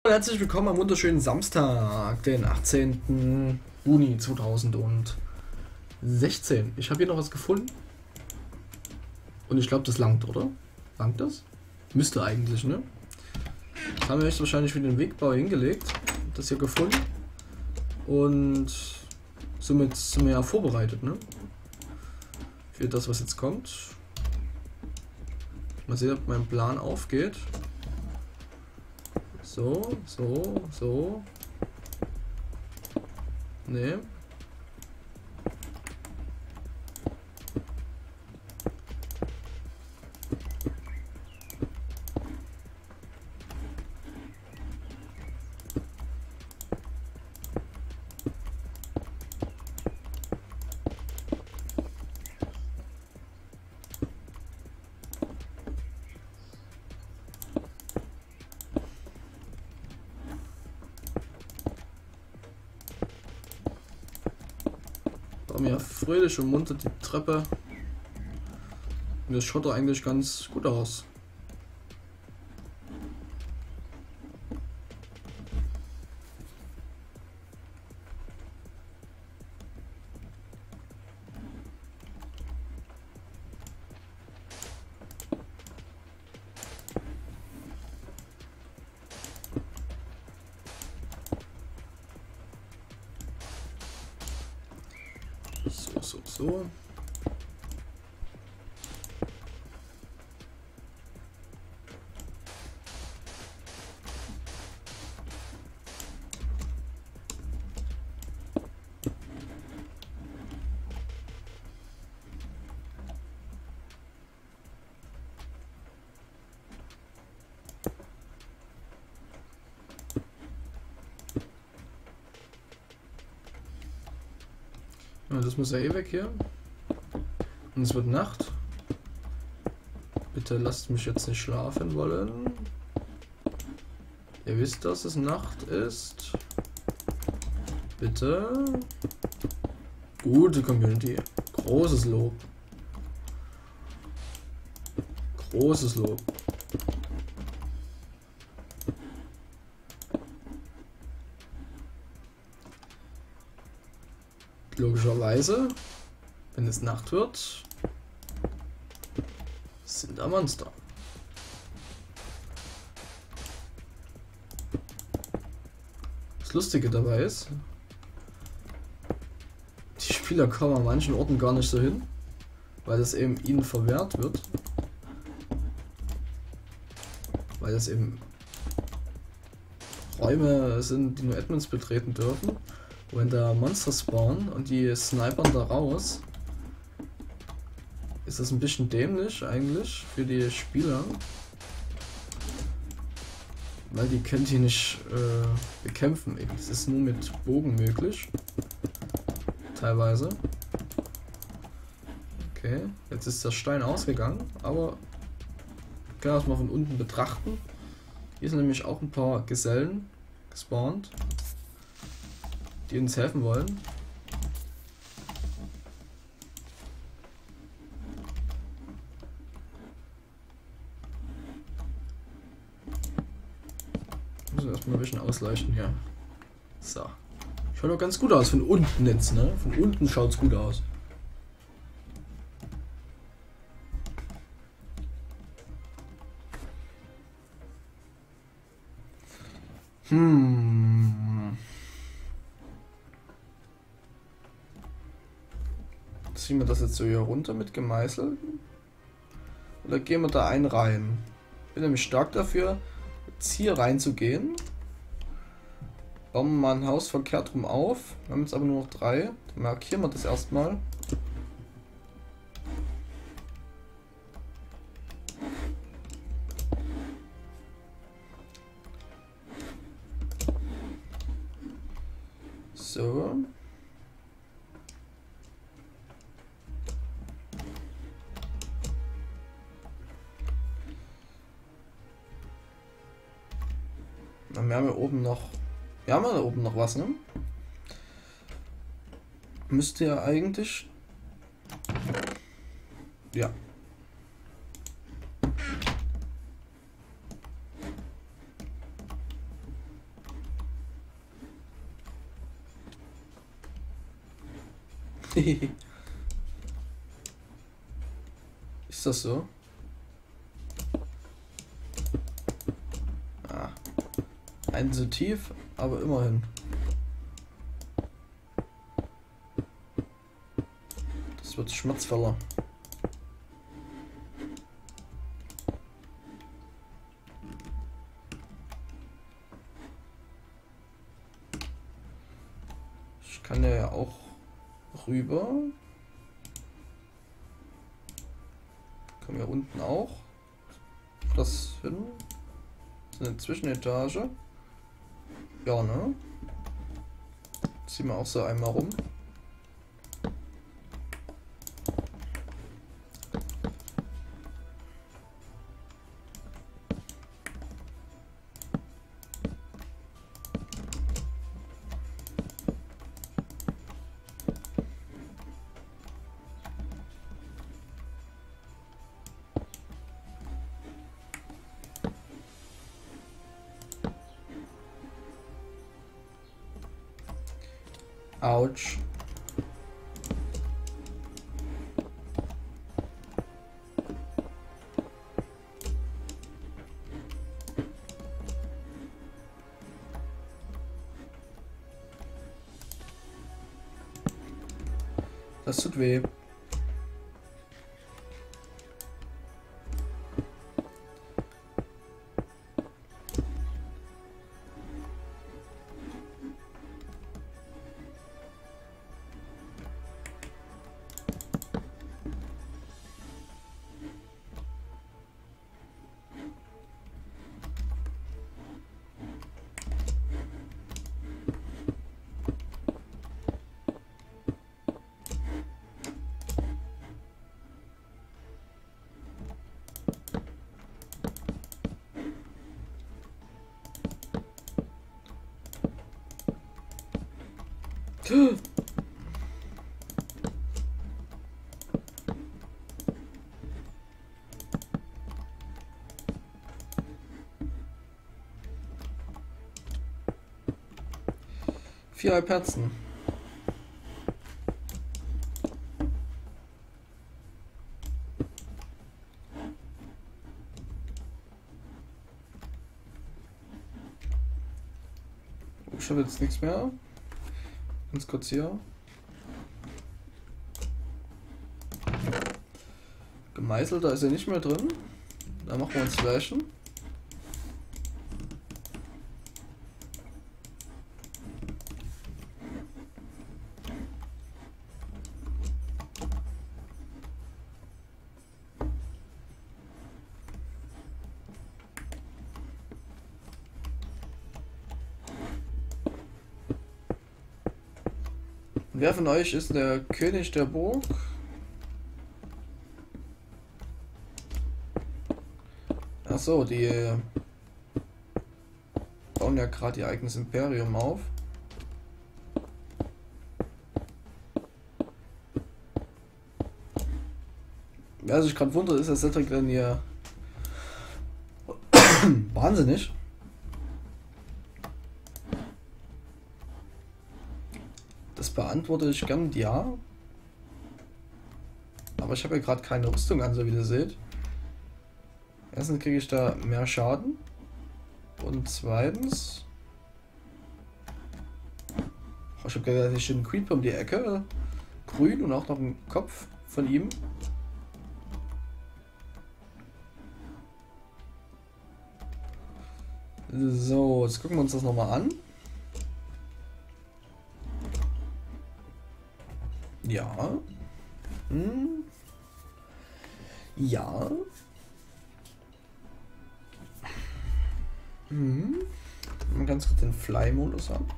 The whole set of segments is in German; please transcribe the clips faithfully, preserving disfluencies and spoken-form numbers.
Herzlich willkommen am wunderschönen Samstag, den achtzehnten Juni zweitausendsechzehn. Ich habe hier noch was gefunden. Und ich glaube, das langt, oder? Langt das? Müsste eigentlich, ne? Das haben wir jetzt wahrscheinlich für den Wegbau hingelegt. Das hier gefunden. Und somit sind wir ja vorbereitet, ne? Für das, was jetzt kommt. Mal sehen, ob mein Plan aufgeht. So, so, so. Ne. Mir fröhlich und munter die Treppe. Und das schaut doch eigentlich ganz gut aus. So, so, so. Ja, das muss ja eh weg hier. Und es wird Nacht. Bitte lasst mich jetzt nicht schlafen wollen. Ihr wisst, dass es Nacht ist. Bitte. Gute Community. Großes Lob. Großes Lob. Logischerweise, wenn es Nacht wird, sind da Monster. Das Lustige dabei ist, die Spieler kommen an manchen Orten gar nicht so hin, weil es eben ihnen verwehrt wird. Weil es eben Räume sind, die nur Admins betreten dürfen. Wenn da Monster spawnen und die snipern da raus, ist das ein bisschen dämlich eigentlich für die Spieler. Weil die können die nicht äh, bekämpfen. Es ist nur mit Bogen möglich. Teilweise. Okay, jetzt ist der Stein ausgegangen, aber wir können das mal von unten betrachten. Hier sind nämlich auch ein paar Gesellen gespawnt, die uns helfen wollen. Müssen wir erstmal ein bisschen ausleuchten hier. So. Schaut doch ganz gut aus von unten jetzt, ne? Von unten schaut es gut aus. Hm. Ziehen wir das jetzt so hier runter mit gemeißelt? Oder gehen wir da ein rein? Bin nämlich stark dafür, jetzt hier reinzugehen. Bauen wir mal ein Haus verkehrt rum auf. Wir haben jetzt aber nur noch drei. Dann markieren wir das erstmal. So. Wir haben hier oben noch. Wir haben ja da oben noch was, ne? Müsste ja eigentlich. Ja. Ist das so? Ah. Ein so tief, aber immerhin. Das wird schmerzvoller. Ich kann ja auch rüber. Kommen wir unten auch. Das hin. Das ist eine Zwischenetage. Ja, ne? Ziehen wir auch so einmal rum. Autsch. Das tut weh. Viereinhalb Herzen. Ich habe jetzt nichts mehr. Ganz kurz hier. Gemeißelt, da ist er nicht mehr drin. Da machen wir uns Flächen. Wer von euch ist der König der Burg? Ach so, die bauen ja gerade ihr eigenes Imperium auf. Wer sich gerade wundert, ist der Cedric denn hier wahnsinnig? Das beantworte ich gern mit ja. Aber ich habe ja gerade keine Rüstung an, so wie ihr seht. Erstens kriege ich da mehr Schaden. Und zweitens... Oh, ich habe gerade hier steht ein Creeper um die Ecke. Grün und auch noch ein Kopf von ihm. So, jetzt gucken wir uns das nochmal an. Ja. Hm. Ja. Hm. Mal ganz kurz den Fly-Modus an.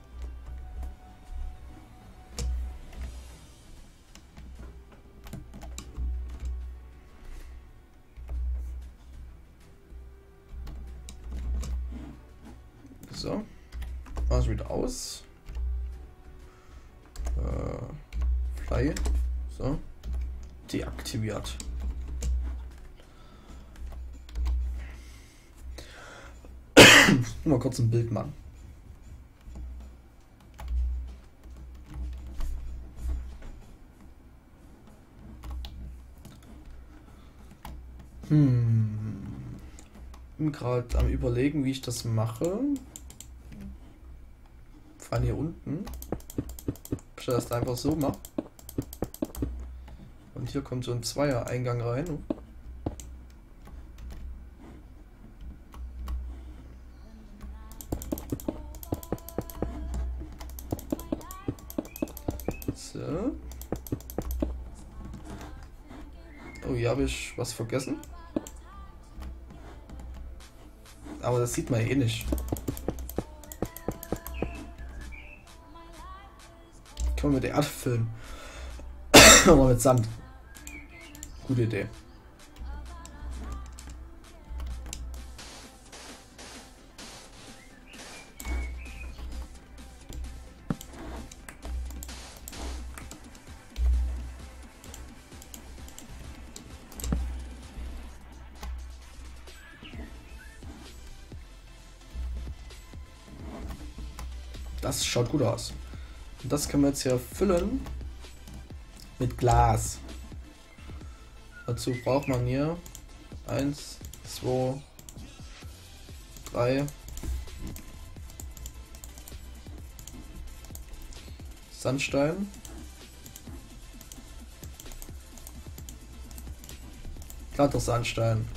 So. Mach es wieder aus. Äh, Fly. So. Deaktiviert. Mal kurz ein Bild machen. Hm. Bin gerade am Überlegen, wie ich das mache. Vor allem hier unten. Ob ich das einfach so mache. Und hier kommt so ein Zweier-Eingang rein. So. Oh, hier habe ich was vergessen. Aber das sieht man eh nicht. Können wir mit der Erde füllen. Aber mit Sand. Gute Idee. Das schaut gut aus. Und das können wir jetzt hier füllen mit Glas. Dazu braucht man hier eins, zwei, drei Sandstein. Glatter Sandstein.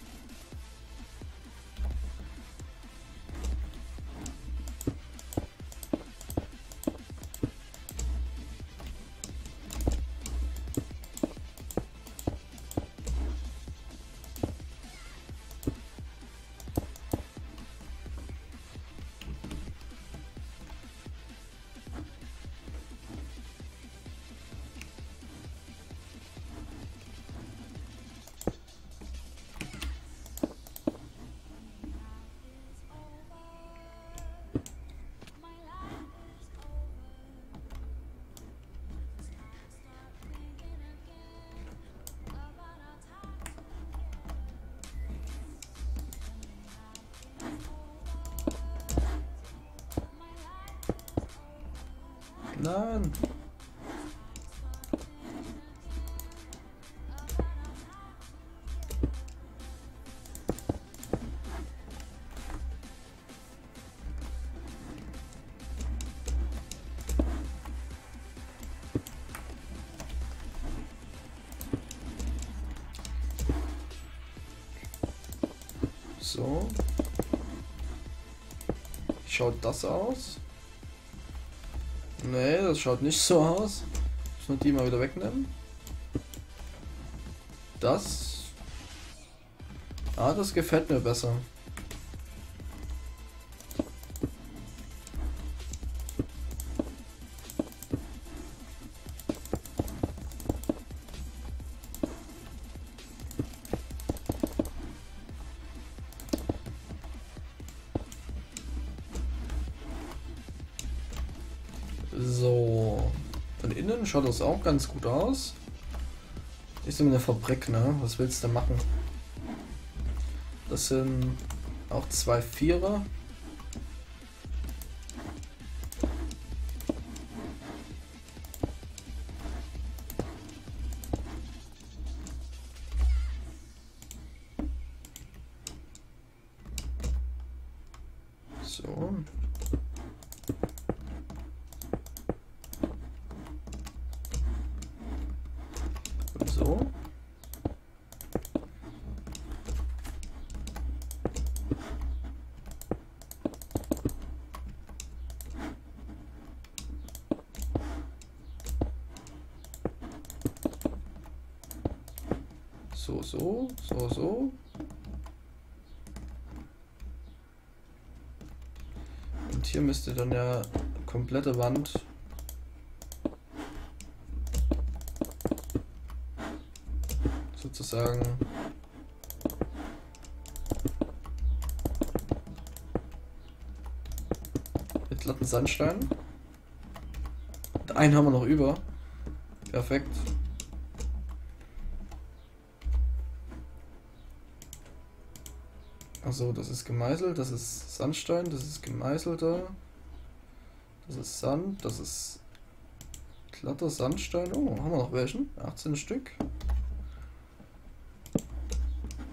Nein. So. Wie schaut das aus? Nee, das schaut nicht so aus. Ich muss die mal wieder wegnehmen. Das. Ah, das gefällt mir besser. So, von innen schaut das auch ganz gut aus. Ist immer eine Fabrik, ne? Was willst du machen? Das sind auch zwei Vierer. So. So. So, so, so, so. Und hier müsste dann ja komplette Wand sozusagen mit glatten Sandstein. Und einen haben wir noch über. Perfekt. Also das ist gemeißelt, das ist Sandstein, das ist gemeißelter, das ist Sand, das ist glatter Sandstein. Oh, haben wir noch welchen? achtzehn Stück.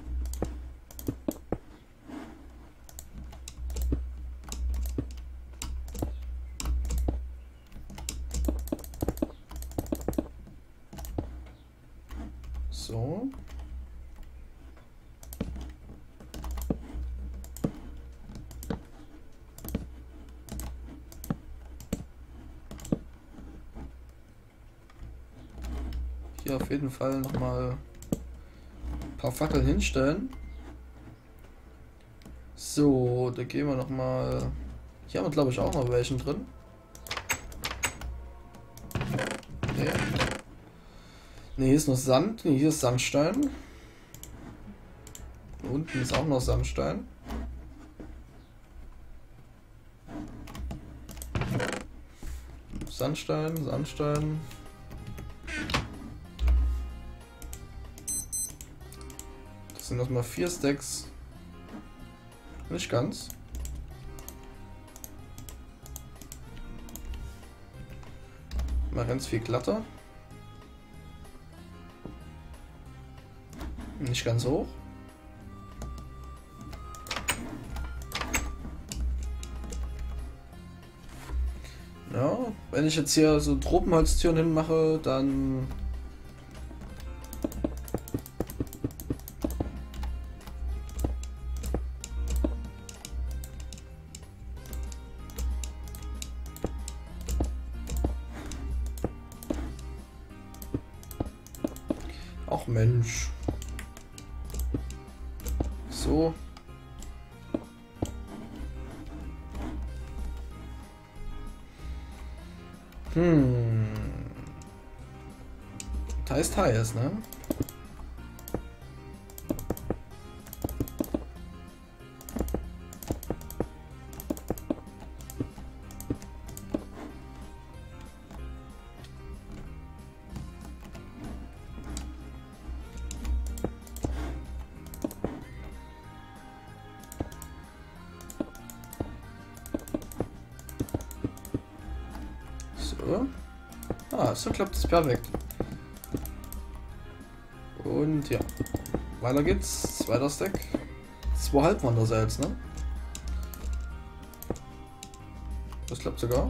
So. Hier auf jeden Fall nochmal ein paar Fackeln hinstellen. So, da gehen wir nochmal. Hier haben wir glaube ich auch noch welchen drin. Nee. Ne, hier ist noch Sand. Ne, hier ist Sandstein. Unten ist auch noch Sandstein. Sandstein, Sandstein. Das sind erstmal vier Stacks. Nicht ganz. Mal ganz viel glatter. Nicht ganz hoch. Ja, wenn ich jetzt hier so Tropenholztüren hinmache, dann ach Mensch. So. Hm. Teils, teils, ne? So. Ah, so klappt es perfekt. Und ja. Weiter geht's. Zweiter Stack. Zwei Halbwandersalz, ne? Das klappt sogar.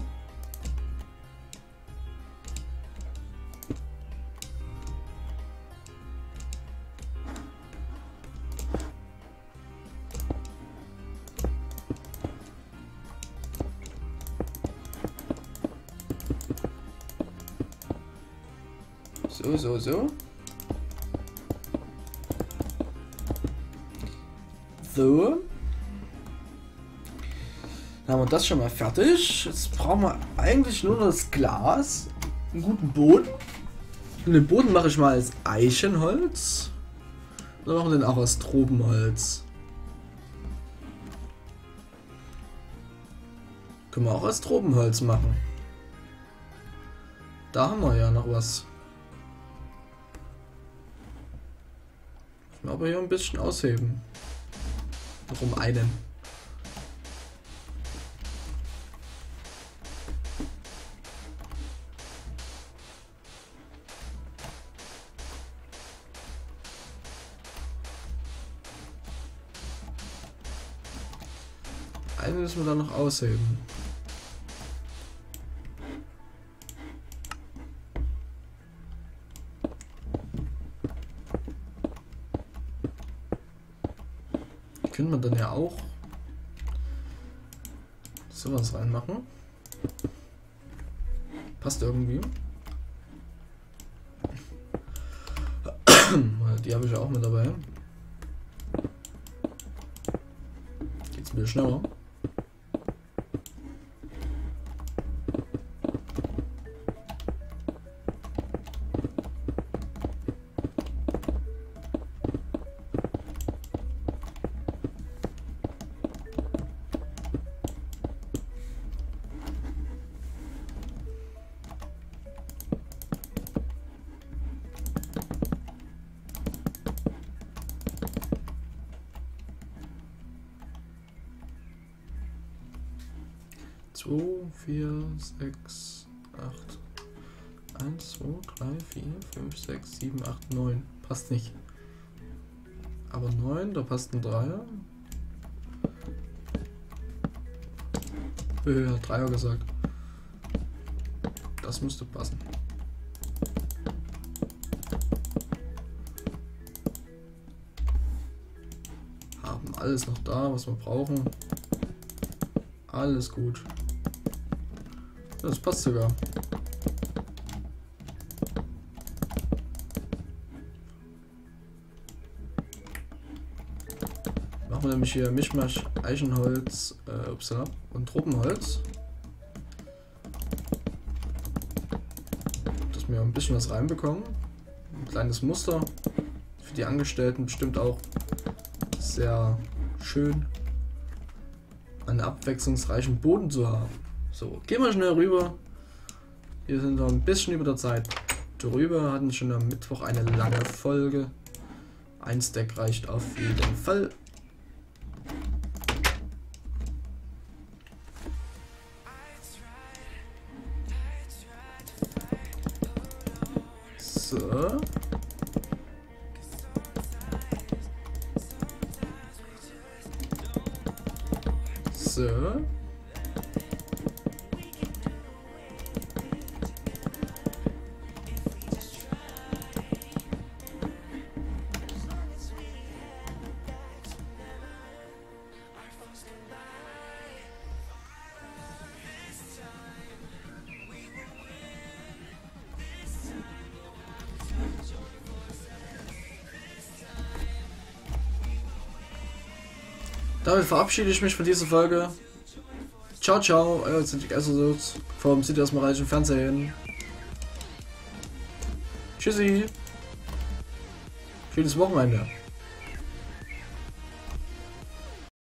So, so, so. So. Dann haben wir das schon mal fertig. Jetzt brauchen wir eigentlich nur noch das Glas, einen guten Boden. Und den Boden mache ich mal als Eichenholz. Oder machen wir den auch aus Tropenholz? Können wir auch aus Tropenholz machen. Da haben wir ja noch was. Aber hier ein bisschen ausheben. Noch um einen. Einen müssen wir dann noch ausheben. Können wir dann ja auch sowas reinmachen. Passt irgendwie. Die habe ich auch mit dabei. Geht's ein bisschen schneller. zwei, vier, sechs, acht, eins, zwei, drei, vier, fünf, sechs, sieben, acht, neun. Passt nicht. Aber neun, da passt ein Dreier. Äh, hat Dreier gesagt. Das müsste passen. alles noch da, was wir brauchen. Alles gut. Das passt sogar. Machen wir nämlich hier Mischmasch, Eichenholz, äh, upsala, und Tropenholz. Dass wir ein bisschen was reinbekommen. Ein kleines Muster. Für die Angestellten bestimmt auch sehr schön, einen abwechslungsreichen Boden zu haben. So, gehen wir schnell rüber. Wir sind noch ein bisschen über der Zeit drüber, hatten schon am Mittwoch eine lange Folge. Ein Stack reicht auf jeden Fall. So. So. Damit verabschiede ich mich von dieser Folge. Ciao, ciao, euer Zintig Essersucht vom City aus dem Reichen Fernsehen. Tschüssi. Schönes Wochenende.